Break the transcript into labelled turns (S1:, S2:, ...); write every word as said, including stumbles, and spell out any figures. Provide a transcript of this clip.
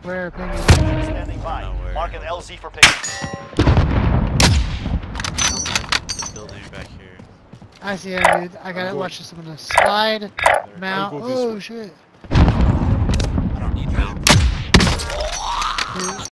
S1: Where ping?
S2: Standing by. Mark an L Z for ping.
S3: This building back here.
S1: I see it, dude. I gotta watch this. I'm gonna slide, mount.
S4: I'll go this
S1: Oh
S4: way.
S1: shit.
S3: I don't need help.
S1: Dude.